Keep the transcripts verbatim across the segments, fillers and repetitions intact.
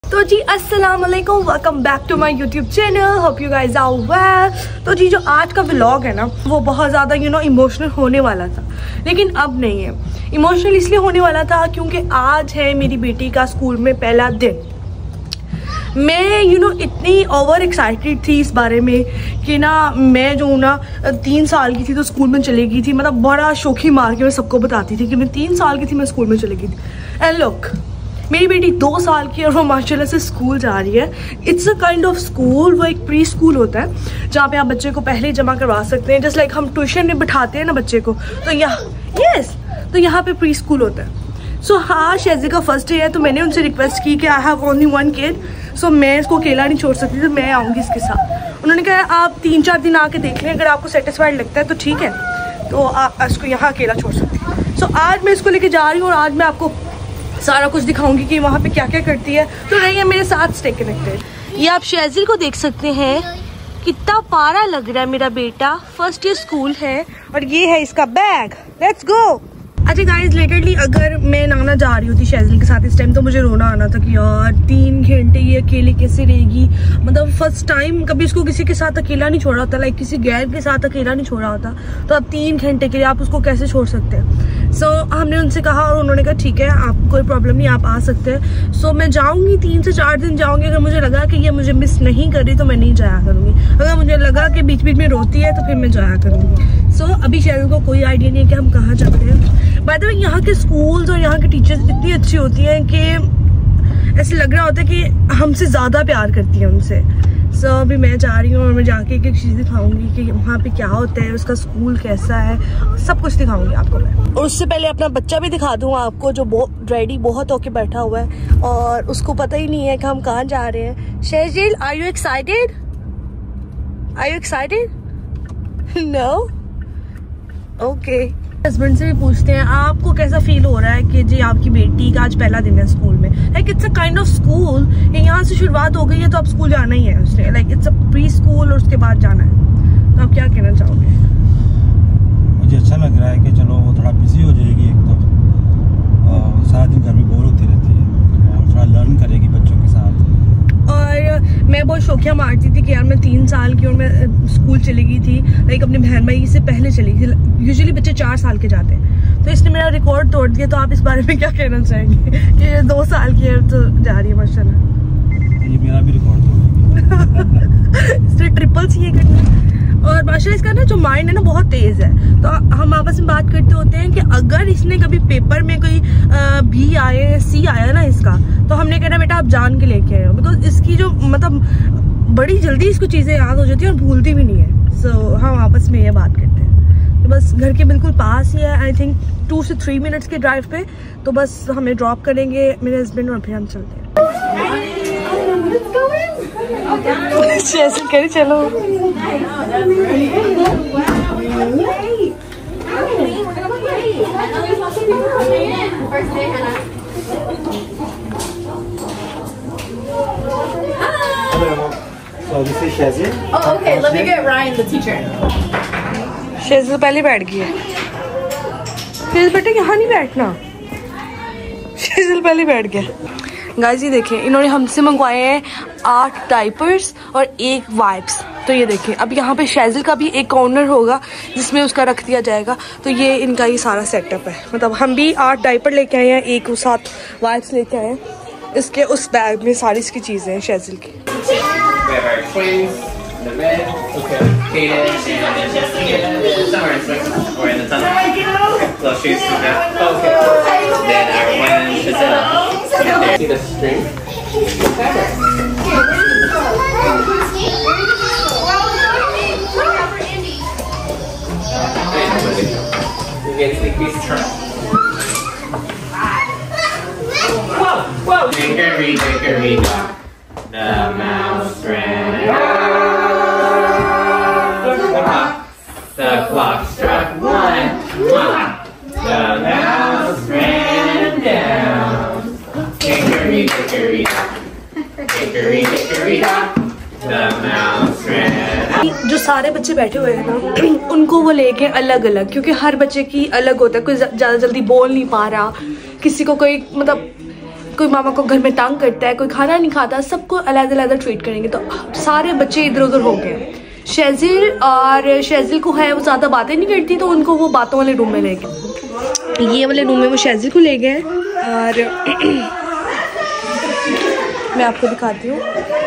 तो जी अस्सलाम वालेकुम, welcome back to my YouTube channel. Hope you guys are well. तो जी जो आज का व्लॉग है ना वो बहुत ज़्यादा यू नो इमोशनल होने वाला था, लेकिन अब नहीं है। इमोशनल इसलिए होने वाला था क्योंकि आज है मेरी बेटी का स्कूल में पहला दिन। मैं यू नो इतनी ओवर एक्साइटेड थी इस बारे में कि ना मैं जो हूँ ना तीन साल की थी तो स्कूल में चली गई थी। मतलब बड़ा शौकी मार के मैं सबको बताती थी कि मैं तीन साल की थी, मैं स्कूल में चली गई थी। एंड लुक, मेरी बेटी दो साल की और वो माशाल्लाह से स्कूल जा रही है। It's a kind of school, वो एक प्री स्कूल होता है जहाँ पे आप बच्चे को पहले ही जमा करवा सकते हैं। जस्ट लाइक हम ट्यूशन में बिठाते हैं ना बच्चे को, तो यहाँ यस तो यहाँ पे प्री स्कूल होता है। सो so, हाँ शेजी का फर्स्ट डे है, तो मैंने उनसे रिक्वेस्ट की कि I have only one kid, so मैं इसको अकेला नहीं छोड़ सकती, तो मैं आऊँगी इसके साथ। उन्होंने कहा आप तीन चार दिन आके देख लें, अगर आपको सेटिस्फाइड लगता है तो ठीक है, तो आप इसको यहाँ अकेला छोड़ सकती हैं। सो so, आज मैं इसको लेके जा रही हूँ और आज मैं आपको सारा कुछ दिखाऊंगी कि वहाँ पे क्या क्या करती है। तो रहिए मेरे साथ, स्टे कनेक्टेड। ये आप शेजिल को देख सकते हैं, कितना प्यारा लग रहा है मेरा बेटा। फर्स्ट ईयर स्कूल है और ये है इसका बैग। Let's go. अच्छा गाइस, लिटरली अगर मैं नाना जा रही होती शेजिल के साथ इस टाइम तो मुझे रोना आना था कि यार तीन घंटे ये अकेले कैसे रहेगी। मतलब फर्स्ट टाइम कभी इसको किसी के साथ अकेला नहीं छोड़ा होता, लाइक किसी गैर के साथ अकेला नहीं छोड़ा होता, तो अब तीन घंटे के लिए आप उसको कैसे छोड़ सकते हैं। सो so, हमने उनसे कहा और उन्होंने कहा ठीक है, आप कोई प्रॉब्लम नहीं, आप आ सकते हैं। सो so, मैं जाऊँगी, तीन से चार दिन जाऊँगी। अगर मुझे लगा कि ये मुझे मिस नहीं कर रही तो मैं नहीं जाया करूँगी। अगर मुझे लगा कि बीच बीच में रोती है तो फिर मैं जाया करूँगी। सो so, अभी शेजिल को कोई आइडिया नहीं है कि हम कहाँ जा रहे हैं। बाय द वे यहाँ के स्कूल्स और यहाँ के टीचर्स इतनी अच्छी होती हैं कि ऐसे लग रहा होता है कि हमसे ज़्यादा प्यार करती हैं उनसे। सो so, अभी मैं जा रही हूँ और मैं जाके एक एक चीज़ दिखाऊंगी कि वहाँ पे क्या होता है, उसका स्कूल कैसा है, सब कुछ दिखाऊंगी आपको मैं। और उससे पहले अपना बच्चा भी दिखा दूँ आपको, जो बहुत रेडी बहुत होके बैठा हुआ है और उसको पता ही नहीं है कि हम कहाँ जा रहे हैं। Shezil, are you excited? Are you excited? No? Okay. Husband से भी पूछते हैं आपको कैसा फील हो रहा है कि जी आपकी बेटी का आज पहला दिन है स्कूल में। Like it's a kind of school, यहाँ से शुरुआत हो गई है तो अब स्कूल जाना ही है उसने। Like it's a pre school और उसके बाद जाना है। तो आप क्या कहना चाहोगे? मुझे अच्छा लग रहा है कि चलो वो थोड़ा बिजी हो जाएगी, एक तो सारा दिन घर में बोर होती रहती है और थोड़ा लर्न करेगी बच्चों के साथ। और मैं बहुत शौकिया मारती थी कि यार मैं तीन साल की और मैं स्कूल चली गई थी, लाइक अपने बहन भाई से पहले चली गई थी। यूजुअली बच्चे चार साल के जाते हैं, तो इसने मेरा रिकॉर्ड तोड़ दिया। तो आप इस बारे में क्या कहना चाहेंगे कि ये दो साल की है तो जा रही है माशाल्लाह। ये मेरा भी रिकॉर्ड तोड़ इसने ट्रिपल सी ये करना। और माशाल्लाह इसका ना जो माइंड है ना बहुत तेज है। तो हम आपस में बात करते होते हैं कि अगर इसने कभी पेपर में कोई बी आए सी आया ना इसका, तो हमने कहना बेटा आप जान के लेके आए हो, बिकॉज इसकी जो मतलब बड़ी जल्दी इसको चीज़ें याद हो जाती है और भूलती भी नहीं है। सो so, हम आपस में ये बात करते हैं। तो बस घर के बिल्कुल पास ही है, आई थिंक टू से थ्री मिनट्स के ड्राइव पे। तो बस हमें ड्रॉप करेंगे मेरे हस्बैंड और फिर हम चलते हैं। ऐसे करे चलो। So this is Shazil. Oh, okay. Let me get Ryan, the teacher. शेजिल पहले बैठ गई है। शेजिल बेटा यहाँ नहीं बैठना। शेजिल पहले बैठ गया। गाइस ये देखें, इन्होंने हमसे मंगवाए हैं आठ डाइपर्स और एक वाइप्स। तो ये देखें, अब यहाँ पे शेजिल का भी एक कॉर्नर होगा जिसमें उसका रख दिया जाएगा। तो ये इनका ये सारा सेटअप है। मतलब हम भी आठ डाइपर लेके आए हैं, एक उस साथ वाइप्स लेके आए हैं। इसके उस बैग में सारी इसकी चीज़ें हैं शेजिल की। The red, okay. Cadence and somewhere in Switzerland or in the tunnel. Little shoes from that. Okay. Then our one Shazil. See the string? Fabric. You get a sneak piece of trunk. Whoa! Whoa! Dickory, dickory, dock. The mouse ran out. The clock struck one. The mouse ran down. Hickory, dickory, dock. Hickory, dickory, dock. The mouse ran out. जो सारे बच्चे बैठे हुए हैं ना उनको वो लेके अलग अलग, क्योंकि हर बच्चे की अलग होता है। कोई ज़्यादा जल्दी बोल नहीं पा रहा, किसी को कोई मतलब कोई मामा को घर में तंग करता है, कोई खाना नहीं खाता, सबको अलग अलग ट्रीट करेंगे। तो सारे बच्चे इधर उधर हो गए। शेजिल और शेजिल को है वो ज़्यादा बातें नहीं करती, तो उनको वो बातों वाले रूम में ले गए। ये वाले रूम में वो शेजिल को ले गए और मैं आपको दिखाती हूँ।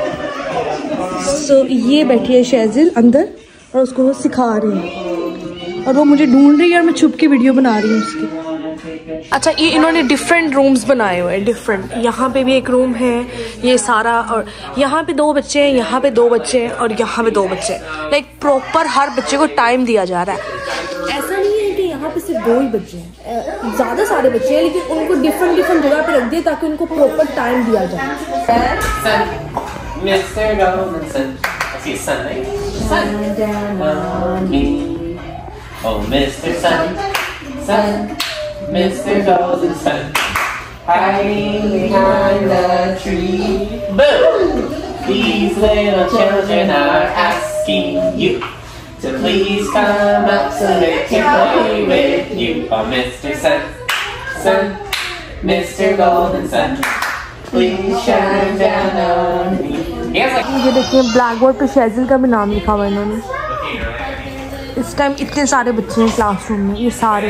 सो so, ये बैठी है शेजिल अंदर और उसको वो सिखा रही है और वो मुझे ढूंढ रही है और मैं छुप के वीडियो बना रही हूँ उसकी। अच्छा, ये इन्होंने डिफरेंट रूम्स बनाए हुए हैं, डिफरेंट। यहाँ पे भी एक रूम है, ये सारा, और यहाँ पे दो बच्चे हैं, यहाँ पे दो बच्चे हैं और यहाँ पे दो बच्चे हैं। लाइक प्रॉपर हर बच्चे को टाइम दिया जा रहा है। ऐसा नहीं है कि यहाँ पे सिर्फ दो ही बच्चे हैं, ज़्यादा सारे बच्चे हैं, लेकिन उनको डिफरेंट डिफरेंट जगह पे रख दिए ताकि उनको प्रॉपर टाइम दिया जाए। Mister Golden Sun, I see sunlight. Sun down on me. Oh, Mister Sun, Sun, Mister Golden Sun, hiding behind the tree. Boo! These little children are asking you to please come up so they can play with you. Oh, Mister Sun, Sun, Mister Golden Sun, please shine down on me. ये देखिए black board पे शेजिल का भी नाम लिखा हुआ है इन्होंने। इस टाइम इतने सारे बच्चे हैं क्लासरूम में, ये सारे।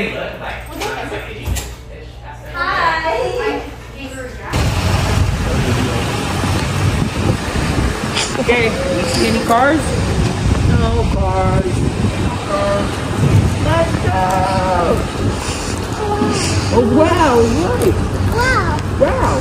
Okay, you see any cars? No cars. Cars. Let's go. Oh wow! Look. Wow. Wow.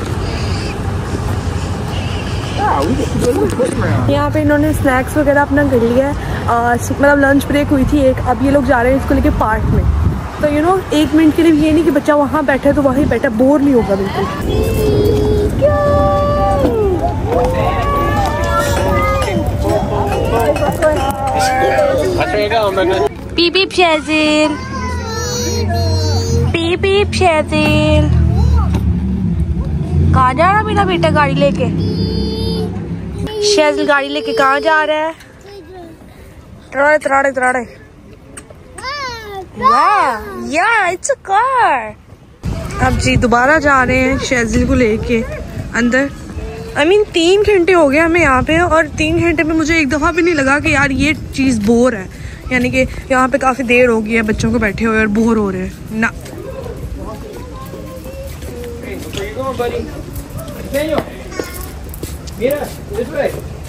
यहाँ पे इन्होंने स्नैक्स वगैरह अपना कर लिया है, मतलब लंच ब्रेक हुई थी एक, अब ये लोग जा रहे हैं इसको लेके पार्क में। तो यू नो एक मिनट के लिए ये नहीं कि बच्चा वहाँ बैठा है तो वहीं बैठा, बोर नहीं होगा बिल्कुल। पीप पीप शेजिल, पीप पीप शेजिल। कहाँ जा रहा मेरा बेटा गाड़ी लेके? शेजिल गाड़ी लेके कहाँ जा रहा है? तराड़े तराड़े तराड़े। वाह, या इट्स अ कार। अब जी दोबारा जा रहे हैं शेजिल को लेके अंदर। आई मीन तीन घंटे हो गए हमें यहाँ पे, और तीन घंटे में मुझे एक दफ़ा भी नहीं लगा कि यार ये चीज़ बोर है, यानी कि यहाँ पे काफ़ी देर हो गई है बच्चों को बैठे हुए और बोर हो रहे हैं ना। Mira, this way.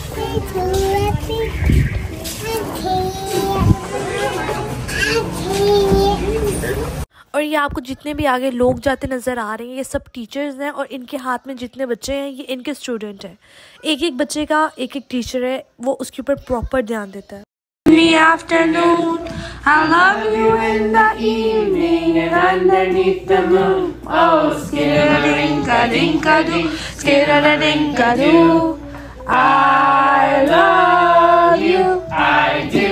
और ये आपको जितने भी आगे लोग जाते नज़र आ रहे हैं ये सब टीचर्स हैं, और इनके हाथ में जितने बच्चे हैं ये इनके स्टूडेंट हैं। एक एक बच्चे का एक एक टीचर है, वो उसके ऊपर प्रॉपर ध्यान देता है। In the afternoon, I love you in the evening and underneath the moon. Oh, skidda-dinka-dinka-doo, skidda-dinka-doo. I love you, I do.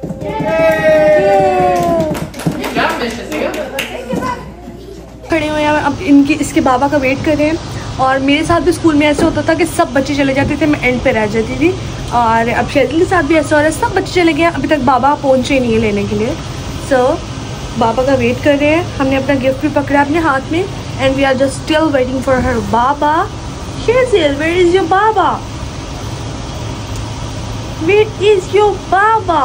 खड़े हुए हैं अब इनकी इसके बाबा का वेट कर रहे हैं। और मेरे साथ भी स्कूल में ऐसे होता था कि सब बच्चे चले जाते थे, मैं एंड पे रह जाती थी। और अब शेजिल के साथ भी ऐसा हो रहा है, सब बच्चे चले गए, अभी तक बाबा पहुँचे नहीं है लेने के लिए। सो so, बाबा का वेट कर रहे हैं। हमने अपना गिफ्ट भी पकड़ा अपने हाथ में, and we are just still waiting for her baba. Shezil, where is your baba? Where is your baba?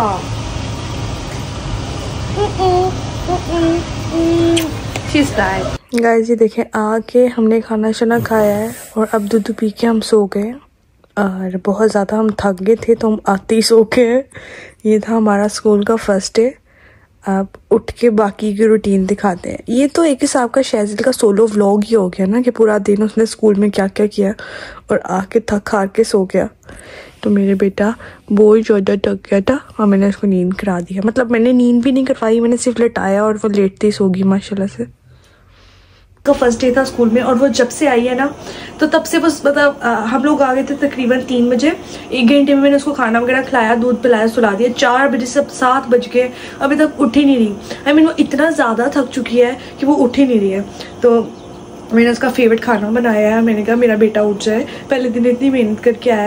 She's tired. Guys ये देखें, आके हमने खाना शाना खाया है और अब दूध पी के हम सो गए, और बहुत ज़्यादा हम थक गए थे तो हम आते ही सो गए। ये था हमारा स्कूल का फर्स्ट डे। अब उठ के बाकी की रूटीन दिखाते हैं। ये तो एक हिसाब का शेजिल का सोलो व्लॉग ही हो गया ना, कि पूरा दिन उसने स्कूल में क्या क्या किया और आके थक हार के सो गया। तो मेरे बेटा बहुत ज़्यादा थक गया था और मैंने उसको नींद करा दिया। मतलब मैंने नींद भी नहीं करवाई, मैंने सिर्फ लेटाया और वो लेटते ही सो गई माशाल्लाह से। का फर्स्ट डे था स्कूल में, और वो जब से आई है ना तो तब से बस मतलब हम लोग आ गए थे तकरीबन तीन बजे। एक घंटे में मैंने उसको खाना वगैरह खिलाया, दूध पिलाया, सुला दिया। चार बजे से सात बज गए, अभी तक उठ ही नहीं रही। आई मीन वो इतना ज़्यादा थक चुकी है कि वो उठ ही नहीं रही है। तो मैंने उसका फेवरेट खाना बनाया है। मैंने कहा मेरा बेटा उठ जाए, पहले दिन इतनी मेहनत करके आया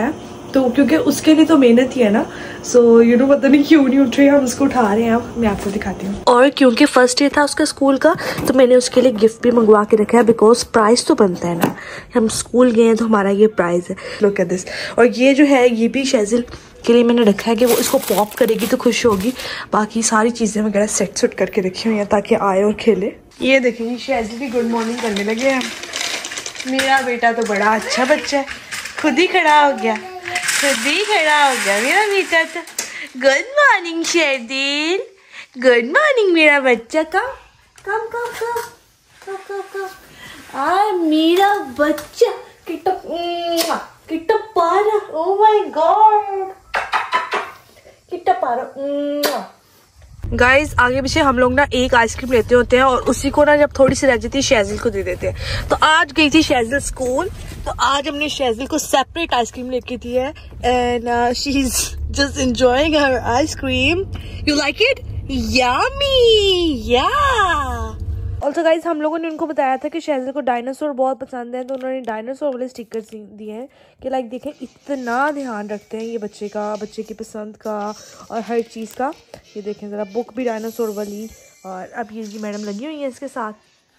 तो क्योंकि उसके लिए तो मेहनत ही है ना, सो यू नो पता नहीं क्यों नहीं उठ रही, हम उसको उठा रहे हैं। अब मैं आपको दिखाती हूँ। और क्योंकि फर्स्ट डे था उसका स्कूल का, तो मैंने उसके लिए गिफ्ट भी मंगवा के रखा है, बिकॉज प्राइस तो बनता है ना, हम स्कूल गए हैं तो हमारा ये प्राइस है। Look at this. और ये जो है ये भी शेजिल के लिए मैंने रखा है कि वो इसको पॉप करेगी तो खुश होगी। बाकी सारी चीज़ें वगैरह सेट सुट करके रखी हुई हैं ताकि आए और खेले। ये देखेंगे शेजिल भी गुड मॉर्निंग करने लगे हैं। मेरा बेटा तो बड़ा अच्छा बच्चा है, खुद ही खड़ा हो गया, खुद ही खड़ा हो गया मेरा बेटा तो। Good morning Shezil, good morning मेरा बच्चा। कम कम कम कम कम कम कम आ मेरा बच्चा कितना कितना पारा। ओ माय गॉड कितना पारा। गाइज आगे पीछे हम लोग ना एक आइसक्रीम लेते होते हैं और उसी को ना जब थोड़ी सी रह जाती है शेजिल को दे देते हैं। तो आज गई थी शेजिल स्कूल, तो आज हमने शेजिल को सेपरेट आइसक्रीम लेके दी है and she is just enjoying her ice cream. You like it? Yummy yeah. Also guys हम लोगों ने उनको बताया था कि शेजिल को डायनासोर बहुत पसंद है, तो उन्होंने डायनासोर वाले स्टिकर्स दिए हैं कि लाइक देखें इतना ध्यान रखते हैं ये बच्चे का, बच्चे की पसंद का और हर चीज़ का। ये देखें ज़रा, बुक भी डायनासोर वाली। और अब ये जी मैडम लगी हुई है इसके साथ।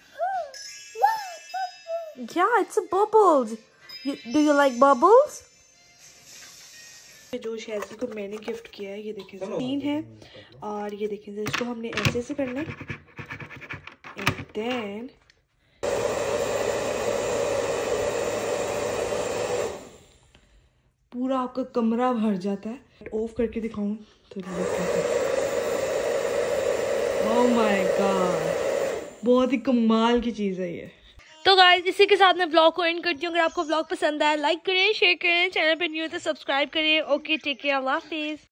Yeah it's a bubbles. Do you like bubbles? जो शेजिल को मैंने गिफ्ट किया है ये देखें तीन है, और ये देखें इसको हमने ऐसे से करना है and then पूरा आपका कमरा भर जाता है। ऑफ करके दिखाऊं तो ओह माय गॉड, बहुत ही कमाल की चीज़ है ये। तो गाइस इसी के साथ मैं ब्लॉग को एंड करती हूँ। अगर आपको ब्लॉग पसंद आया लाइक करें, शेयर करें, चैनल पे न्यू है तो सब्सक्राइब करें। ओके टेक केयर, अल्लाह हाफिज़।